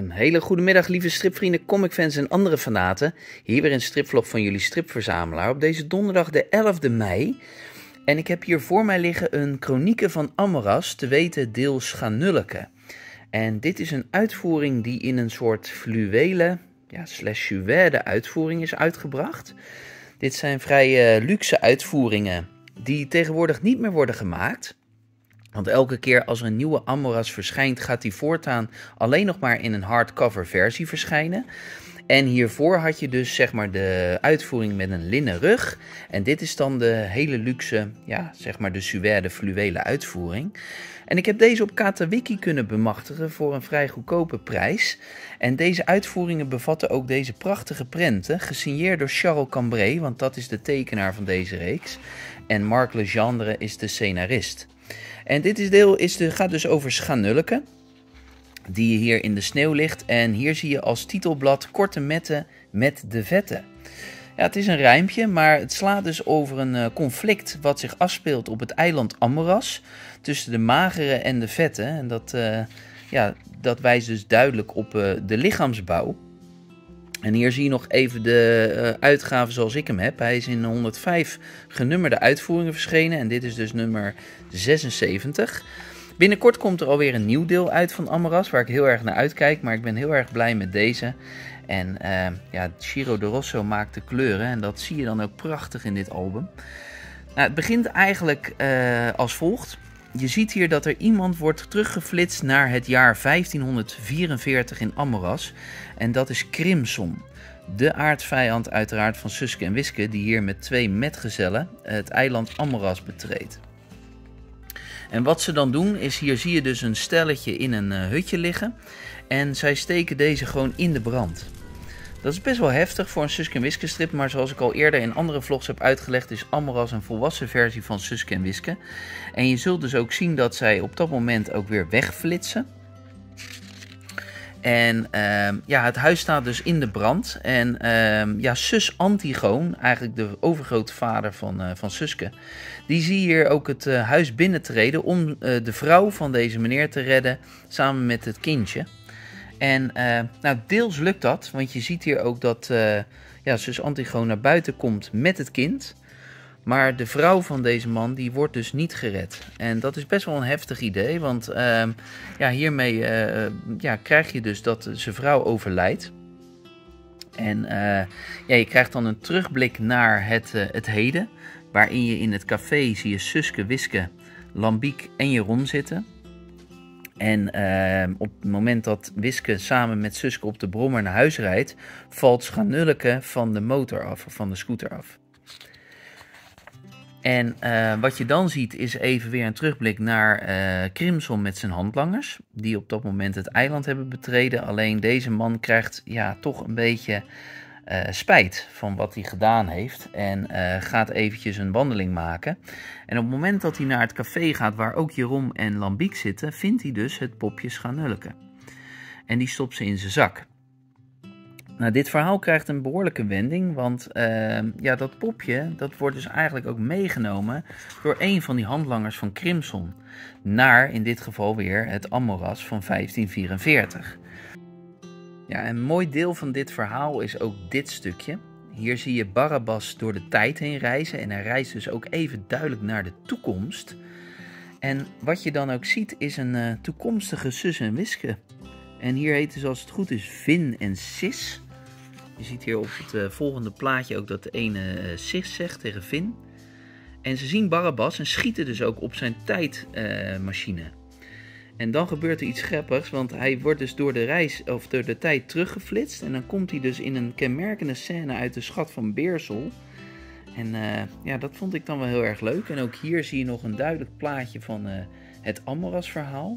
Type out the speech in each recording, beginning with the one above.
Een hele goede middag, lieve stripvrienden, comicfans en andere fanaten. Hier weer een stripvlog van jullie stripverzamelaar op deze donderdag de 11e mei. En ik heb hier voor mij liggen een kronieke van Amoras, te weten deel Schanulleke. En dit is een uitvoering die in een soort fluwelen, suède uitvoering is uitgebracht. Dit zijn vrij luxe uitvoeringen die tegenwoordig niet meer worden gemaakt. Want elke keer als er een nieuwe Amoras verschijnt, gaat die voortaan alleen nog maar in een hardcover versie verschijnen. En hiervoor had je dus zeg maar de uitvoering met een linnen rug. En dit is dan de hele luxe, de suède fluwelen uitvoering. En ik heb deze op Katawiki kunnen bemachtigen voor een vrij goedkope prijs. En deze uitvoeringen bevatten ook deze prachtige prenten, gesigneerd door Charles Cambrai, want dat is de tekenaar van deze reeks. En Marc Legendre is de scenarist. En dit deel gaat dus over Schanulleke, die hier in de sneeuw ligt. En hier zie je als titelblad korte metten met de vette. Ja, het is een rijmpje, maar het slaat dus over een conflict wat zich afspeelt op het eiland Amoras. Tussen de magere en de vette. En dat wijst dus duidelijk op de lichaamsbouw. En hier zie je nog even de uitgave zoals ik hem heb. Hij is in 105 genummerde uitvoeringen verschenen. En dit is dus nummer 76. Binnenkort komt er alweer een nieuw deel uit van Amoras, waar ik heel erg naar uitkijk. Maar ik ben heel erg blij met deze. En Ciro de Rosso maakt de kleuren. En dat zie je dan ook prachtig in dit album. Nou, het begint eigenlijk als volgt. Je ziet hier dat er iemand wordt teruggeflitst naar het jaar 1544 in Amoras. En dat is Crimson. De aardsvijand uiteraard van Suske en Wiske, die hier met 2 metgezellen het eiland Amoras betreedt. En wat ze dan doen is, hier zie je dus een stelletje in een hutje liggen. En zij steken deze gewoon in de brand. Dat is best wel heftig voor een Suske en Wiske strip, maar zoals ik al eerder in andere vlogs heb uitgelegd, is Amoras een volwassen versie van Suske en Wiske. En je zult dus ook zien dat zij op dat moment ook weer wegflitsen. En het huis staat dus in de brand. En zus Antigoon, eigenlijk de overgrote vader van Suske, die zie hier ook het huis binnentreden om de vrouw van deze meneer te redden, samen met het kindje. En deels lukt dat, want je ziet hier ook dat zus Antigoon naar buiten komt met het kind. Maar de vrouw van deze man, die wordt dus niet gered. En dat is best wel een heftig idee, want hiermee krijg je dus dat zijn vrouw overlijdt. En je krijgt dan een terugblik naar het heden, waarin je in het café zie je Suske, Wiske, Lambiek en Jeroen zitten. En op het moment dat Wiske samen met Suske op de brommer naar huis rijdt, valt Schanulleke van de motor af, of van de scooter af. En wat je dan ziet is even weer een terugblik naar Crimson met zijn handlangers, die op dat moment het eiland hebben betreden. Alleen deze man krijgt toch een beetje spijt van wat hij gedaan heeft en gaat eventjes een wandeling maken. En op het moment dat hij naar het café gaat waar ook Jeroen en Lambiek zitten, vindt hij dus het popje Schanulleke. En die stopt ze in zijn zak. Nou, dit verhaal krijgt een behoorlijke wending, want dat popje, dat wordt dus eigenlijk ook meegenomen door een van die handlangers van Crimson naar, in dit geval weer, het Amoras van 1544. Ja, een mooi deel van dit verhaal is ook dit stukje. Hier zie je Barabbas door de tijd heen reizen en hij reist dus ook even duidelijk naar de toekomst. En wat je dan ook ziet is een toekomstige zus en Wiske. En hier heten ze, als het goed is, Vin en Sis. Je ziet hier op het volgende plaatje ook dat de ene Sis zegt tegen Vin. En ze zien Barabbas en schieten dus ook op zijn tijdmachine. En dan gebeurt er iets grappigs, want hij wordt dus door de tijd teruggeflitst. En dan komt hij dus in een kenmerkende scène uit de Schat van Beersel. En dat vond ik dan wel heel erg leuk. En ook hier zie je nog een duidelijk plaatje van het Amoras verhaal.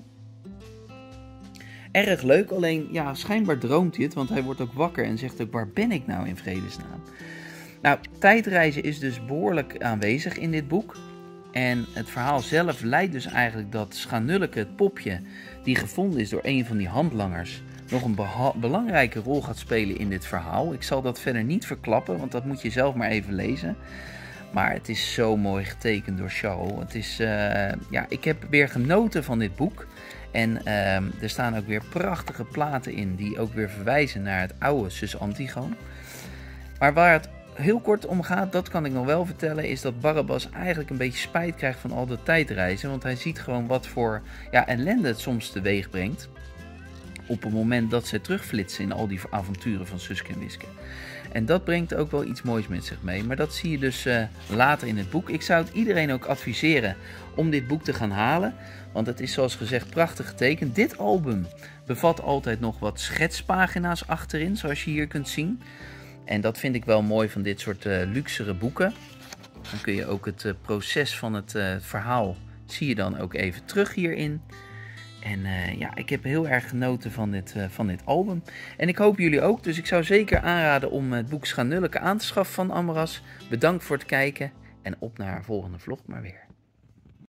Erg leuk, alleen schijnbaar droomt hij het, want hij wordt ook wakker en zegt ook: waar ben ik nou in vredesnaam? Nou, tijdreizen is dus behoorlijk aanwezig in dit boek. En het verhaal zelf leidt dus eigenlijk dat Schanulleke, het popje, die gevonden is door een van die handlangers, nog een belangrijke rol gaat spelen in dit verhaal. Ik zal dat verder niet verklappen, want dat moet je zelf maar even lezen. Maar het is zo mooi getekend door Charles. Het is, ik heb weer genoten van dit boek. En er staan ook weer prachtige platen in die ook weer verwijzen naar het oude Sus Antigoon. Maar waar het heel kort om gaat, dat kan ik nog wel vertellen, is dat Barabbas eigenlijk een beetje spijt krijgt van al dat tijdreizen. Want hij ziet gewoon wat voor ellende het soms teweeg brengt. Op het moment dat ze terugflitsen in al die avonturen van Suske en Wiske. En dat brengt ook wel iets moois met zich mee. Maar dat zie je dus later in het boek. Ik zou het iedereen ook adviseren om dit boek te gaan halen. Want het is zoals gezegd prachtig getekend. Dit album bevat altijd nog wat schetspagina's achterin, zoals je hier kunt zien. En dat vind ik wel mooi van dit soort luxere boeken. Dan kun je ook het proces van het verhaal, zie je dan ook even terug hierin. En ik heb heel erg genoten van dit album. En ik hoop jullie ook. Dus ik zou zeker aanraden om het boek Schanulke aan te schaffen van Amaras. Bedankt voor het kijken. En op naar een volgende vlog maar weer.